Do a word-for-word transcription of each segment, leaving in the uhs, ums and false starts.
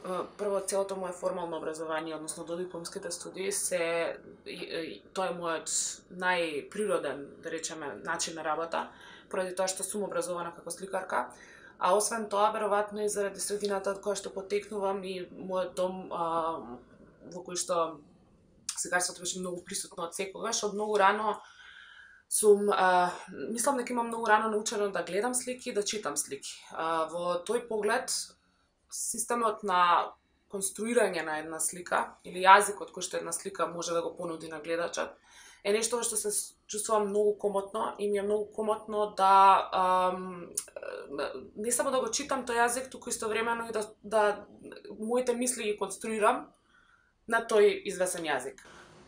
прво целото моje формално образование, односно додипломските студии, се тоа е мојот најприроден, да речеме, начин на работа, поради тоа што сум образована како сликарка. А освен тоа, веројатно и заради средината од која што потекнувам и мојот дом а, во кој што сликарството беше многу присутно од секогаш, од многу рано сум, а, мислам дека имам многу рано научено да гледам слики и да читам слики. А, во тој поглед, системот на конструирање на една слика или јазикот кој што една слика може да го понуди на гледачот е нешто што се чувствувам многу комотно и ми е многу комотно да ам, не само да го читам тој јазик, туку истовремено и да, да моите мисли ги конструирам на тој известен јазик.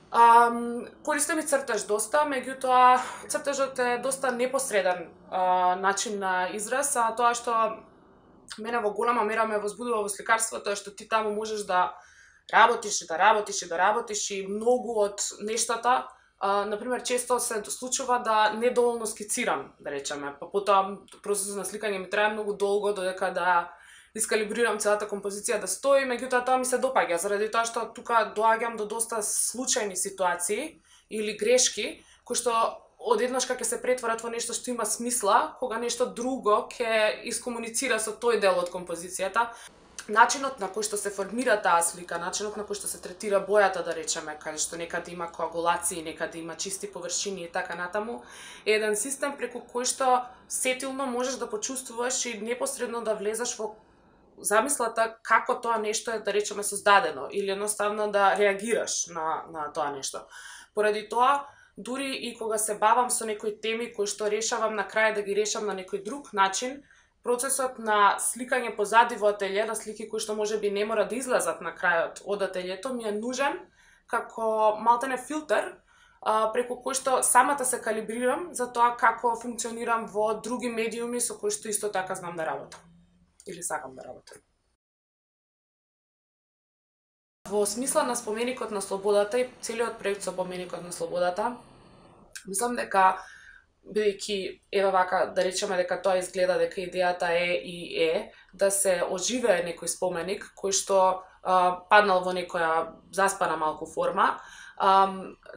Um, користам и цртеж доста, меѓутоа цртежот е доста непосреден а, начин на израз, а тоа што мене во голема мера ме возбудува во сликарството е што ти таму можеш да работиш и да работиш и да работиш и многу од нештата, а, например, често се случува да недоволно скицирам, да речеме, па потоа процесот на сликање ми трае многу долго додека да искалибрирам целата композиција да стои, меѓутоа тоа ми се допаѓа, заради тоа што тука доаѓам до доста случајни ситуации или грешки, кои што одеднаш ќе се претворат во нешто што има смисла, кога нешто друго ќе искомуницира со тој дел од композицијата. Начинот на кој што се формира таа слика, начинот на кој што се третира бојата, да речеме, каде што некаде има коагулации, некаде има чисти површини и така натаму, е еден систем преку кој што сетилно можеш да почувствуваш и непосредно да влезеш во замислата како тоа нешто е, да речеме, создадено или едноставно да реагираш на, на тоа нешто. Поради тоа, дури и кога се бавам со некои теми кои што решавам на крај да ги решам на некој друг начин, процесот на сликање позади во ателје, на слики кои што можеби не мора да излезат на крајот од ателјето, ми е нужен како малтене филтер, а, преку кој што самата се калибрирам за тоа како функционирам во други медиуми со кои што исто така знам да работам или сакам да работам. Во смисла на споменикот на слободата и целиот проект со споменикот на слободата, мислам дека, бидејќи ева вака да речеме дека тоа изгледа дека идејата е и е да се оживее некој споменик кој што а, паднал во некоја заспана малку форма, а,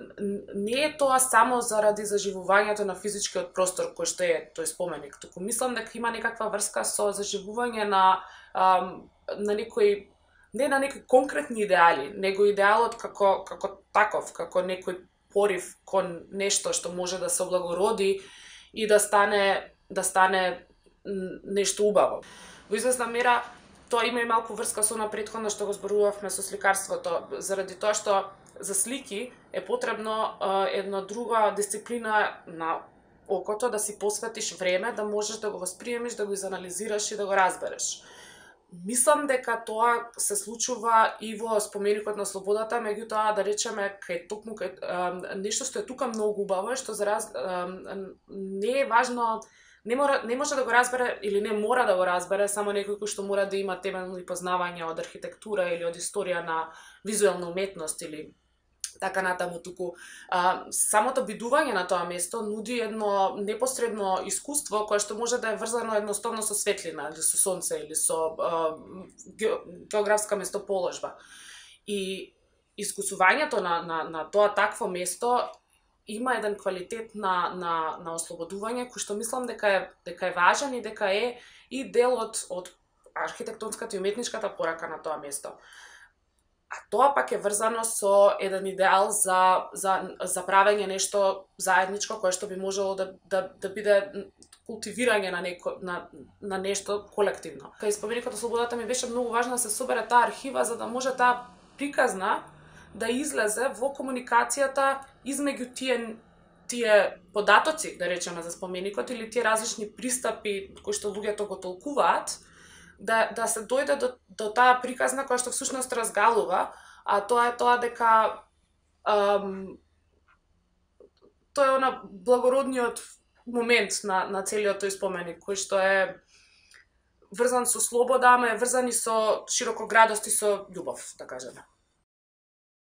не е тоа само заради заживувањето на физичкиот простор кој што е тој споменик, туку мислам дека има некаква врска со заживување на а, на некој не на некои конкретни идеали, него идеалот како како таков, како некој порив кон нешто што може да се облагороди и да стане да стане нешто убаво. Во известна мера тоа има и малку врска со на претходно што го зборувавме со сликарството, заради тоа што за слики е потребно е, една друга дисциплина на окото, да си посветиш време, да можеш да го восприемиш, да го изанализираш и да го разбереш. Мислам дека тоа се случува и во споменикот на слободата, меѓутоа да речеме кај токму кај а, нешто што е тука многу убаво, што за раз, а, не е важно, не мора не може да го разбере или не мора да го разбере само некој кој што мора да има темелни познавања од архитектура или од историја на визуелна уметност или така натаму, туку а, самото бидување на тоа место нуди едно непосредно искуство кое што може да е врзано едноставно со светлина или со сонце или со а, географска местоположба. И искусувањето на, на, на тоа такво место има еден квалитет на, на, на ослободување кој што мислам дека е, дека е важен и дека е и дел од, од архитектонската и уметничката порака на тоа место. А тоа пак е врзано со еден идеал за, за, за правење нешто заедничко, кое што би можело да, да, да биде култивирање на, неко, на, на нешто колективно. Кај споменикот на слободата ми беше многу важно да се собере таа архива, за да може таа приказна да излезе во комуникацијата измеѓу тие, тие податоци, да речеме, за споменикот, или тие различни пристапи кои што луѓето го толкуваат, да, да се дојде до, до таа приказна која што всушност разгалува, а тоа е тоа дека ам, тоа е она благородниот момент на, на целиот тој споменик, кој што е врзан со слобода, ама е врзан и со широкоградост и со љубов, да кажеме.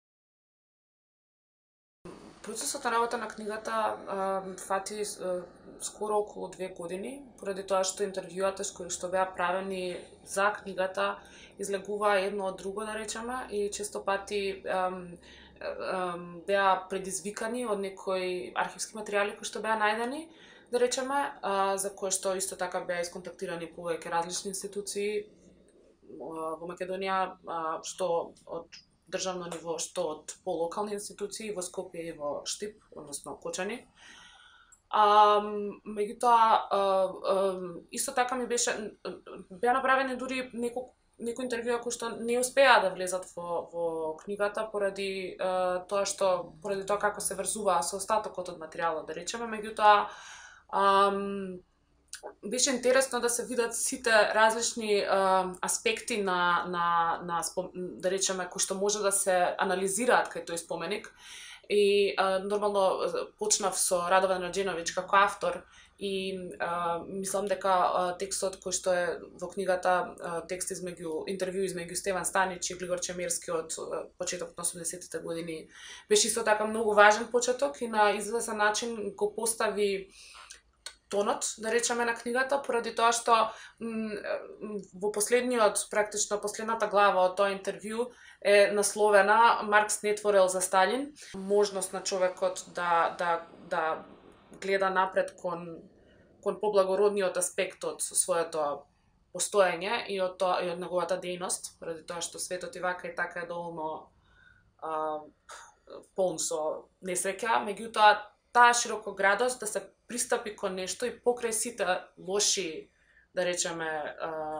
Процесот на работа на книгата а, фати а, скоро околу две години, поради тоа што интервјуата кои што беа правени за книгата излегуваа едно од друго, да речеме, и често пати ем, ем, беа предизвикани од некои архивски материјали кои што беа најдени, да речеме, а, за кои што исто така беа исконтактирани повеќе различни институции во Македонија, а, што од државно ниво, што од полокални институции во Скопје и во Штип, односно Kočani. А, меѓутоа, исто така ми беше, беа направени дури неколку некои интервјуа кои што не успеа да влезат во, во книгата поради uh, тоа што поради тоа како се врзуваа со остатокот од материјалот, да речеме, меѓутоа um, беше интересно да се видат сите различни uh, аспекти на, на, на да речеме, кои што може да се анализираат кај тој споменик. И uh, нормално почнав со Radovan Ragjenovikj како автор и uh, мислам дека uh, текстот кој што е во книгата, uh, текст измеѓу интервју измеѓу Стеван Stanić и Gligor Čemerski од uh, почетокот на осумдесетите години беше исто така многу важен почеток и на известен начин го постави тонот, да речеме, на книгата, поради тоа што во последниот, практично последната глава од тоа интервју е насловена "Маркс не творел за Сталин", можност на човекот да да да гледа напред кон кон поблагородниот аспект од своето постоење и од тоа и од неговата дејност, поради тоа што светот и вака и така е доволно а, полн со несреќа, меѓутоа таа широкоградост да се пристапи кон нешто и покрај сите лоши, да речеме,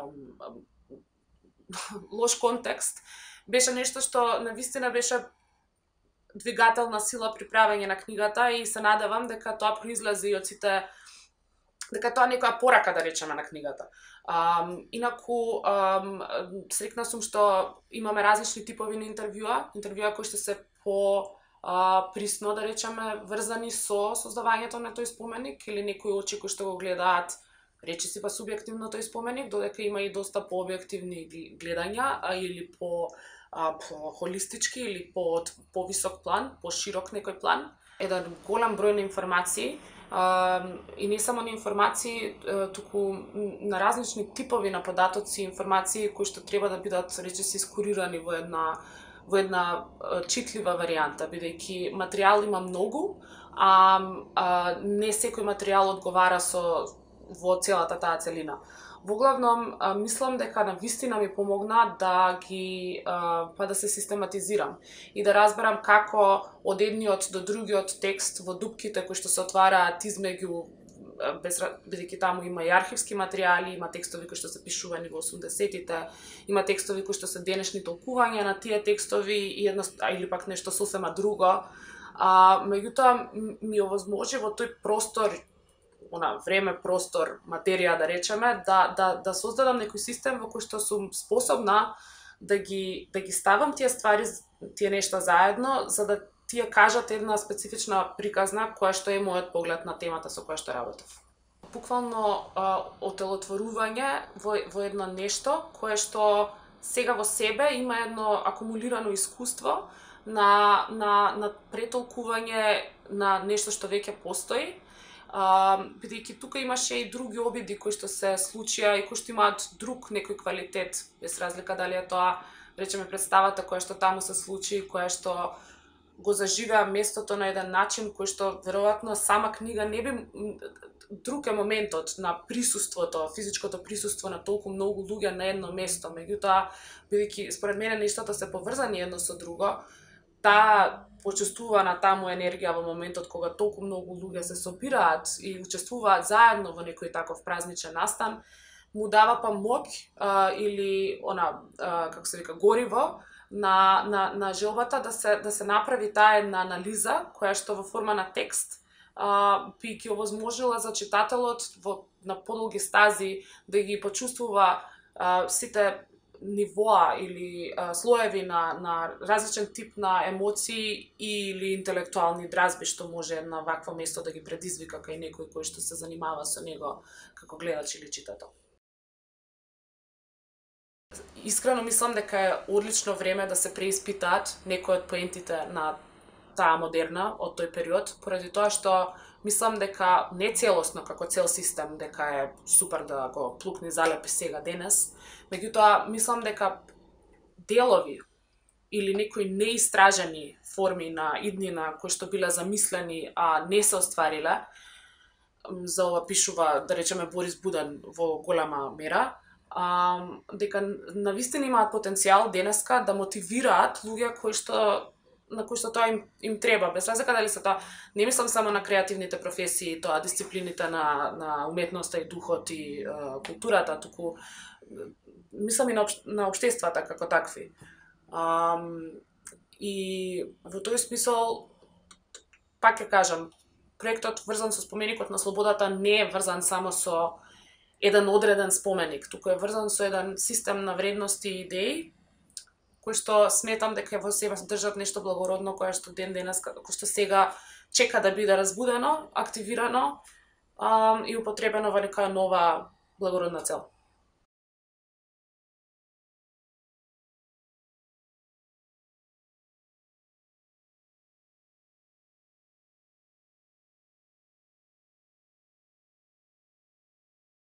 лош контекст, беше нешто што навистина беше двигателна сила при правење на книгата и се надевам дека тоа произлезе и од сите, дека тоа некоја порака, да речеме, на книгата. Um, инаку, um, срекна сум што имаме различни типови на интервјуа, интервјуа кои што се по Uh, присно, да речеме, врзани со создавањето на тој споменик или некои очи кои што го гледаат, речиси па субјективно тој споменик, додека има и доста пообјективни гледања, а, или по, а, по холистички или по повисок план, по широк некој план. Еден голем број на информации, а, и не само на информации, туку на различни типови на податоци, информации кои што треба да бидат, речиси, скорирани во една во една читлива варијанта, бидејќи материјал има многу, а, а не секој материјал одговара со во целата таа целина. Во главном, а, мислам дека на вистина ми помогна да ги а, па да се систематизирам и да разберам како од едниот до другиот текст во дупките кои што се отвараат измеѓу, бидејќи таму има и архивски материјали, има текстови кои што се пишувани во осумдесетите, има текстови кои што се денешни толкувања на тие текстови и едно, или пак нешто сосема друго. А, меѓутоа ми овозможи во тој простор, она време, простор, материја, да речеме, да да да создадам некој систем во кој што сум способна да ги да ги ставам тие ствари, тие нешта заедно, за да тие кажат една специфична приказна која што е мојот поглед на темата со која што работев. Буквално отелотворување во, во едно нешто кое што сега во себе има едно акумулирано искуство на, на, на претолкување на нешто што веќе постои, бидејќи тука имаше и други обиди кои што се случија и кои што имаат друг некој квалитет, без разлика дали е тоа, речеме, представата која што таму се случи, која што го заживеа местото на еден начин кој што веројатно сама книга не би, друг е моментот на присуството, физичкото присуство на толку многу луѓе на едно место, меѓутоа бидејќи според мене нештата се поврзани едно со друго, таа почувствувана таму енергија во моментот кога толку многу луѓе се собираат и учествуваат заедно во некој таков празничен настан, му дава па моќ а, или она а, како се вика гориво на на на желбата да се да се направи таа една анализа која што во форма на текст а, би ги овозможила за читателот во на подолги стази да ги почувствува а, сите нивоа или а, слоеви на на различен тип на емоции или интелектуални дразби што може една вакво место да ги предизвика кај некој кој што се занимава со него како гледач или читател. Искрено мислам дека е одлично време да се преиспитаат некои од поентите на таа модерна од тој период, поради тоа што мислам дека не целосно како цел систем, дека е супер да го плукне залепи сега денес, меѓутоа мислам дека делови или некои неистражени форми на иднина кои што биле замислени, а не се оствариле, за ова пишува, да речеме, Борис Буден во голема мера, а, дека навистина имаат потенцијал денеска да мотивираат луѓе кои што на кои што тоа им, им треба, без разлика дали се тоа, не мислам само на креативните професии, тоа дисциплините на, на уметноста и духот и е, културата, туку мислам и на, об, на општествата како такви. Um, и во тој смисол, пак ќе кажам, проектот врзан со споменикот на слободата не е врзан само со еден одреден споменик, туку е врзан со еден систем на вредности и идеи, кои што сметам дека во себе држат нешто благородно, кое што ден денес, кој што сега чека да биде разбудено, активирано um, и употребено во нека нова благородна цел.